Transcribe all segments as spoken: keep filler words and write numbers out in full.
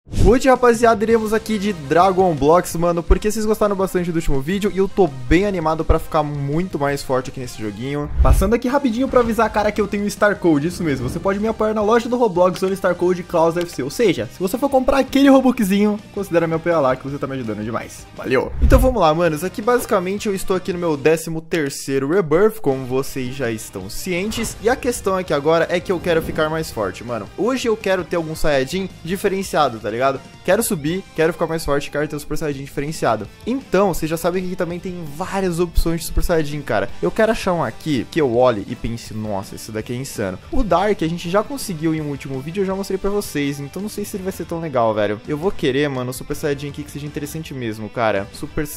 Hoje, rapaziada, iremos aqui de Dragon Blocks, mano, porque vocês gostaram bastante do último vídeo e eu tô bem animado pra ficar muito mais forte aqui nesse joguinho. Passando aqui rapidinho pra avisar, cara, que eu tenho Star Code, isso mesmo, você pode me apoiar na loja do Roblox ou no Star Code Klaus F C, ou seja, se você for comprar aquele Robloxzinho, considera me apoiar lá, que você tá me ajudando demais. Valeu! Então vamos lá, manos, aqui basicamente eu estou aqui no meu décimo terceiro Rebirth, como vocês já estão cientes, e a questão aqui agora é que eu quero ficar mais forte, mano. Hoje eu quero ter algum Saiyajin diferenciado, tá ligado? Quero subir, quero ficar mais forte, quero ter o Super Saiyajin diferenciado. Então, vocês já sabem que aqui também tem várias opções de Super Saiyajin, cara. Eu quero achar um aqui que eu olhe e pense, nossa, esse daqui é insano. O Dark a gente já conseguiu em um último vídeo, eu já mostrei pra vocês, então não sei se ele vai ser tão legal, velho. Eu vou querer, mano, o Super Saiyajin aqui que seja interessante mesmo, cara. Super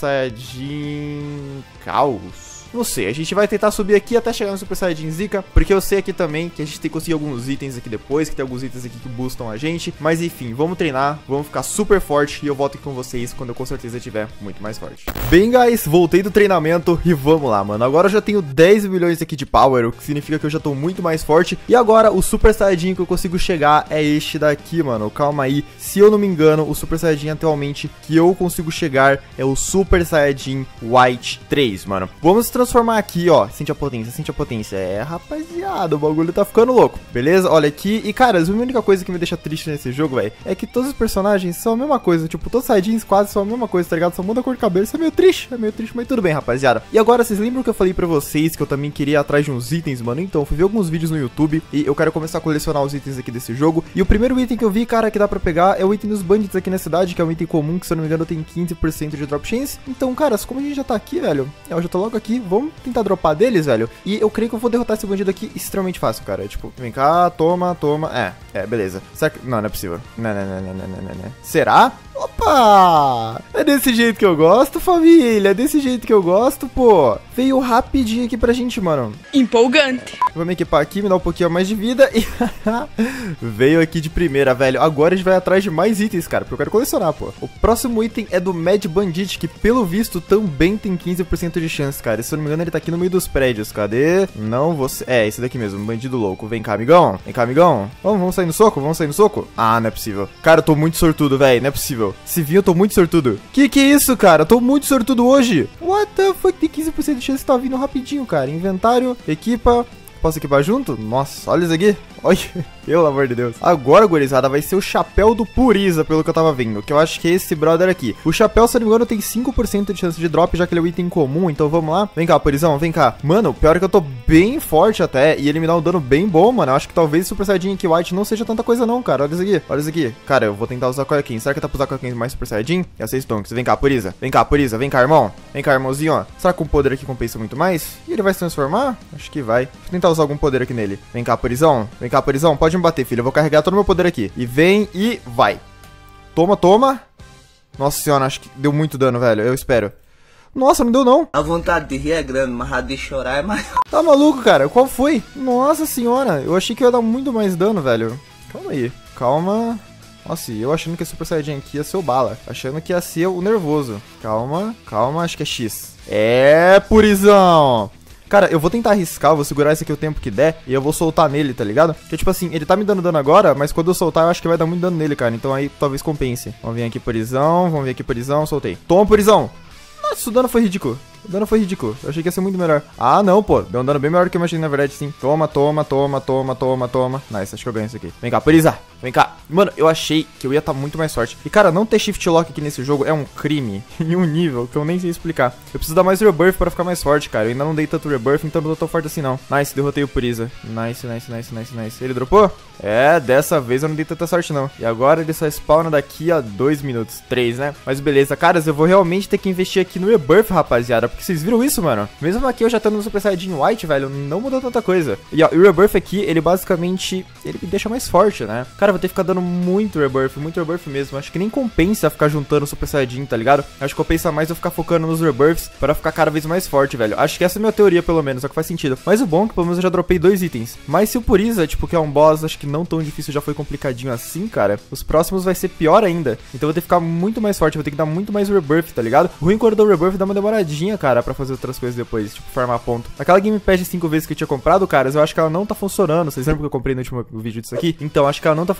Saiyajin Caos. Não sei, a gente vai tentar subir aqui até chegar no Super Saiyajin Zika, porque eu sei aqui também que a gente tem que conseguir alguns itens aqui depois, que tem alguns itens aqui que boostam a gente. Mas enfim, vamos treinar, vamos ficar super forte e eu volto aqui com vocês quando eu com certeza estiver muito mais forte. Bem, guys, voltei do treinamento e vamos lá, mano. Agora eu já tenho dez milhões aqui de power, o que significa que eu já tô muito mais forte. E agora o Super Saiyajin que eu consigo chegar é este daqui, mano. Calma aí, se eu não me engano, o Super Saiyajin atualmente que eu consigo chegar é o Super Saiyajin White três, mano. Vamos transformar aqui, ó, sente a potência, sente a potência. É, rapaziada, o bagulho tá ficando louco, beleza? Olha aqui, e cara, a única coisa que me deixa triste nesse jogo, velho, é que todos os personagens são a mesma coisa, tipo, todos os Saiyajins quase são a mesma coisa, tá ligado? Só muda a cor de cabelo, isso é meio triste, é meio triste, mas tudo bem, rapaziada. E agora, vocês lembram que eu falei pra vocês que eu também queria ir atrás de uns itens, mano? Então, eu fui ver alguns vídeos no YouTube e eu quero começar a colecionar os itens aqui desse jogo. E o primeiro item que eu vi, cara, que dá pra pegar é o item dos bandits aqui na cidade, que é um item comum, que se eu não me engano tem quinze por cento de drop chance. Então, caras, como a gente já tá aqui, velho, eu já tô logo aqui, vamos tentar dropar deles, velho. E eu creio que eu vou derrotar esse bandido aqui extremamente fácil, cara. É, tipo, vem cá, toma, toma. É, é, beleza. Será que... Não, não é possível. Não, não, não, não, não, não, não. Será? Opa! É desse jeito que eu gosto, família. É desse jeito que eu gosto, pô. Veio rapidinho aqui pra gente, mano. Empolgante. Vou me equipar aqui, me dar um pouquinho mais de vida e... Veio aqui de primeira, velho. Agora a gente vai atrás de mais itens, cara, porque eu quero colecionar, pô. O próximo item é do Mad Bandit, que pelo visto também tem quinze por cento de chance, cara. E, se eu não me engano, ele tá aqui no meio dos prédios. Cadê? Não, você... É, esse daqui mesmo, bandido louco. Vem cá, amigão. Vem cá, amigão. Vamos, vamos sair no soco? Vamos sair no soco? Ah, não é possível. Cara, eu tô muito sortudo, velho. Não é possível. Se vir, eu tô muito sortudo. Que que é isso, cara? Eu tô muito sortudo hoje. What the fuck? Tem quinze por cento de chance de tá vindo rapidinho, cara. Inventário, equipa... Posso equipar junto? Nossa, olha isso aqui. Olha, pelo amor de Deus. Agora, gurizada, vai ser o chapéu do Puriza, pelo que eu tava vendo, que eu acho que é esse brother aqui. O chapéu, se não me engano, tem cinco por cento de chance de drop, já que ele é um item comum, então vamos lá. Vem cá, Purizão, vem cá. Mano, pior é que eu tô bem forte até, e ele me dá um dano bem bom, mano. Eu acho que talvez o Super Saiyajin aqui White não seja tanta coisa não, cara. Olha isso aqui, olha isso aqui. Cara, eu vou tentar usar Koyakin. Será que dá pra usar Koyakin mais Super Saiyajin? E a seis Tonks. Vem cá, Puriza. Vem cá, Puriza. Vem cá, irmão. Vem cá, irmãozinho, ó. Será que um poder aqui compensa muito mais? E ele vai se transformar? Acho que vai. Vou tentar usar algum poder aqui nele. Vem cá, Purizão. Vem cá, Purizão. Pode me bater, filho. Eu vou carregar todo o meu poder aqui. E vem e vai. Toma, toma. Nossa senhora, acho que deu muito dano, velho. Eu espero. Nossa, não deu não. A vontade de rir é grande, mas a de chorar é maior. Tá maluco, cara? Qual foi? Nossa senhora. Eu achei que ia dar muito mais dano, velho. Calma aí. Calma. Nossa, eu achando que a Super Saiyajin aqui ia ser o bala. Achando que ia ser o nervoso. Calma, calma. Acho que é X. É, Purizão. Cara, eu vou tentar arriscar, eu vou segurar esse aqui o tempo que der e eu vou soltar nele, tá ligado? Porque, tipo assim, ele tá me dando dano agora, mas quando eu soltar eu acho que vai dar muito dano nele, cara. Então aí talvez compense. Vamos vir aqui, Purizão, vamos vir aqui, Purizão, soltei. Toma, Purizão! Nossa, o dano foi ridículo. O dano foi ridículo. Eu achei que ia ser muito melhor. Ah, não, pô. Deu um dano bem maior do que eu imaginei, na verdade, sim. Toma, toma, toma, toma, toma, toma. Nice, acho que eu ganho isso aqui. Vem cá, Puriza. Vem cá. Mano, eu achei que eu ia estar tá muito mais forte. E, cara, não ter shift lock aqui nesse jogo é um crime em um nível que eu nem sei explicar. Eu preciso dar mais rebirth pra ficar mais forte, cara. Eu ainda não dei tanto rebirth, então não tô tão forte assim, não. Nice, derrotei o Puriza. Nice, nice, nice, nice, nice. Ele dropou? É, dessa vez eu não dei tanta sorte, não. E agora ele só spawna daqui a dois minutos. Três, né? Mas beleza, caras, eu vou realmente ter que investir aqui no rebirth, rapaziada. Porque vocês viram isso, mano? Mesmo aqui eu já tô no Super Saiyajin White, velho, não mudou tanta coisa. E ó, o rebirth aqui, ele basicamente, ele me deixa mais forte, né? Cara, eu vou ter que ficar dando muito rebirth, muito rebirth mesmo. Acho que nem compensa ficar juntando o Super Saiyajin, tá ligado? Acho que compensa mais eu ficar focando nos rebirths para ficar cada vez mais forte, velho. Acho que essa é a minha teoria, pelo menos, só que faz sentido. Mas o bom é que pelo menos eu já dropei dois itens. Mas se o Puriza, tipo, que é um boss, acho que não tão difícil, já foi complicadinho assim, cara, os próximos vai ser pior ainda. Então eu vou ter que ficar muito mais forte, eu vou ter que dar muito mais rebirth, tá ligado? O ruim quando eu dou rebirth dá uma demoradinha, cara, pra fazer outras coisas depois, tipo, farmar ponto. Aquela gamepad de cinco vezes que eu tinha comprado, caras, eu acho que ela não tá funcionando. Vocês lembram que eu comprei no último vídeo disso aqui? Então, acho que ela não tá funcionando,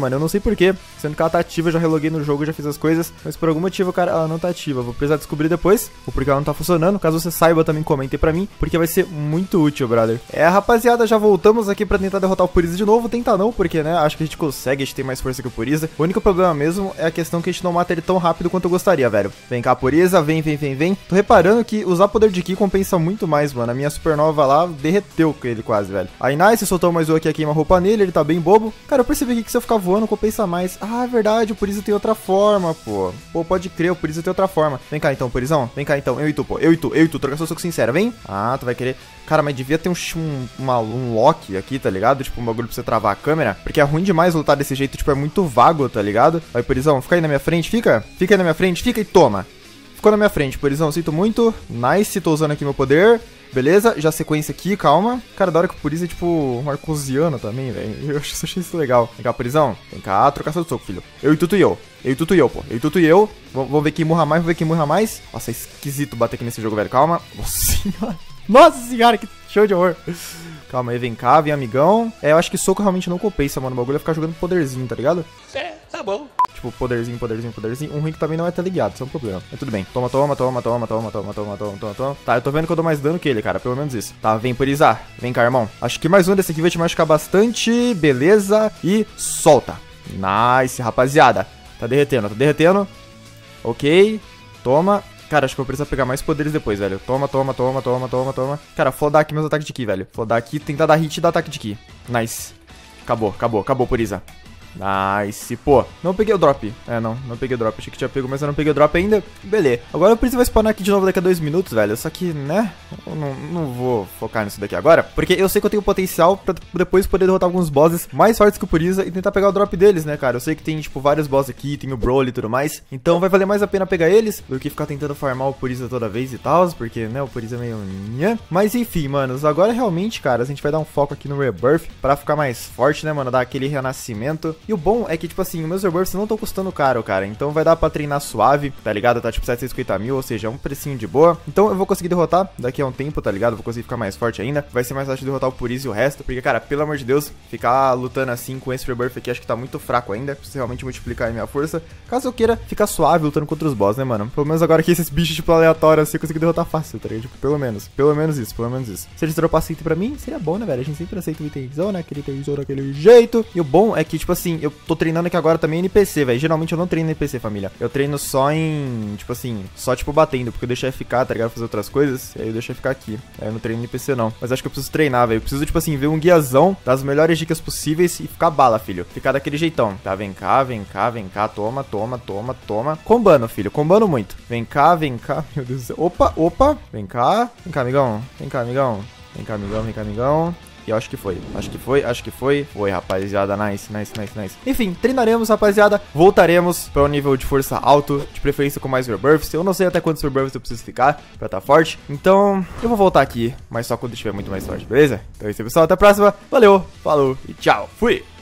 mano. Eu não sei porquê. Sendo que ela tá ativa, eu já reloguei no jogo, já fiz as coisas. Mas por algum motivo, cara, ela não tá ativa. Vou precisar descobrir depois o porquê ela não tá funcionando. Caso você saiba, também comente pra mim, porque vai ser muito útil, brother. É, rapaziada, já voltamos aqui pra tentar derrotar o Puriza de novo. Tentar não, porque, né, acho que a gente consegue, a gente tem mais força que o Puriza. O único problema mesmo é a questão que a gente não mata ele tão rápido quanto eu gostaria, velho. Vem cá, Puriza, vem, vem, vem, vem. Tô reparando que usar poder de Ki compensa muito mais, mano. A minha supernova lá derreteu com ele quase, velho. Aí, nice, soltou mais um aqui, queima roupa nele, ele tá bem bobo. Cara, eu percebi aqui que se eu ficar voando compensa mais. Ah, é verdade, o Puriza tem outra forma, pô. Pô, pode crer, o Puriza tem outra forma. Vem cá então, Purizão. Vem cá então, eu e tu, pô. Eu e tu, eu e tu, troca seu soco sincero, vem. Ah, tu vai querer... Cara, mas devia ter um, um, uma, um lock aqui, tá ligado? Tipo, um bagulho pra você travar a câmera. Porque é ruim demais lutar desse jeito, tipo, é muito vago, tá ligado? Vai, Purizão, fica aí na minha frente, fica. Fica aí na minha frente, fica e toma. Ficou na minha frente, Purizão, sinto muito. Nice, tô usando aqui meu poder. Beleza, já sequência aqui, calma. Cara, da hora que o Puriza é tipo um arcosiano também, velho. Eu achei isso legal. Vem cá, Purizão. Vem cá, trocação de soco, filho. Eu e tu e eu. Eu e tu e eu, pô. Eu e tu e eu. Vamos ver quem morra mais, vamos ver quem morra mais. Nossa, é esquisito bater aqui nesse jogo, velho. Calma. Nossa senhora. Nossa senhora, que show de horror. Calma aí, vem cá, vem amigão. É, eu acho que soco realmente não compensa, mano. O bagulho é ficar jogando poderzinho, tá ligado? É, tá bom. Tipo, poderzinho, poderzinho, poderzinho. Um ruim que também não é teleguiado, isso é um problema. Mas tudo bem. Toma, toma, toma, toma, toma, toma, toma, toma, toma, toma. Tá, eu tô vendo que eu dou mais dano que ele, cara. Pelo menos isso. Tá, vem, Puriza. Vem cá, irmão. Acho que mais um desse aqui vai te machucar bastante. Beleza. E solta. Nice, rapaziada. Tá derretendo, tá derretendo. Ok. Toma. Cara, acho que eu vou precisar pegar mais poderes depois, velho. Toma, toma, toma, toma, toma, toma. Cara, flodar aqui meus ataques de Ki, velho. Flodar aqui, tentar dar hit e dar ataque de Ki. Nice. Acabou, acabou, acabou, Puriza. Nice, pô, não peguei o drop. É, não, não peguei o drop, achei que tinha pego, mas eu não peguei o drop ainda. Beleza, agora o Puriza vai spawnar aqui de novo daqui a dois minutos, velho. Só que, né, eu não, não vou focar nisso daqui agora, porque eu sei que eu tenho potencial pra depois poder derrotar alguns bosses mais fortes que o Puriza e tentar pegar o drop deles, né, cara. Eu sei que tem, tipo, vários bosses aqui, tem o Broly e tudo mais, então vai valer mais a pena pegar eles do que ficar tentando farmar o Puriza toda vez e tal, porque, né, o Puriza é meio... Mas enfim, manos, agora realmente, cara, a gente vai dar um foco aqui no Rebirth pra ficar mais forte, né, mano, dar aquele renascimento. E o bom é que, tipo assim, os meus Rebirths não estão custando caro, cara. Então vai dar pra treinar suave, tá ligado? Tá tipo setecentos e cinquenta mil, ou seja, é um precinho de boa. Então eu vou conseguir derrotar daqui a um tempo, tá ligado? Vou conseguir ficar mais forte ainda. Vai ser mais fácil de derrotar o Puriza e o resto. Porque, cara, pelo amor de Deus, ficar lutando assim com esse Rebirth aqui, acho que tá muito fraco ainda. Preciso realmente multiplicar a minha força. Caso eu queira ficar suave lutando contra os boss, né, mano? Pelo menos agora que esses bichos, tipo, aleatórios assim, eu consigo derrotar fácil, tá ligado? Tipo, pelo menos. Pelo menos isso, pelo menos isso. Se eles dropassem item pra mim, seria bom, né, velho? A gente sempre aceita o itemzão, né? Aquele itemzão daquele jeito. E o bom é que, tipo assim, eu tô treinando aqui agora também N P C, velho. Geralmente eu não treino N P C, família. Eu treino só em, tipo assim, só tipo batendo, porque eu deixo F K, tá ligado? Fazer outras coisas, e aí eu deixo F K aqui. Aí eu não treino N P C não. Mas acho que eu preciso treinar, velho. Eu preciso, tipo assim, ver um guiazão das melhores dicas possíveis e ficar bala, filho. Ficar daquele jeitão. Tá, vem cá, vem cá, vem cá. Toma, toma, toma, toma. Combando, filho. Combando muito. Vem cá, vem cá. Meu Deus do céu. Opa, opa. Vem cá. Vem cá, amigão. Vem cá, amigão. Vem cá, amigão, vem cá, amigão. E eu acho que foi, acho que foi, acho que foi. Foi, rapaziada, nice, nice, nice, nice. Enfim, treinaremos, rapaziada. Voltaremos para um nível de força alto, de preferência com mais Rebirths. Eu não sei até quantos Rebirths eu preciso ficar pra estar forte. Então, eu vou voltar aqui, mas só quando estiver muito mais forte, beleza? Então é isso aí, pessoal. Até a próxima. Valeu, falou e tchau. Fui!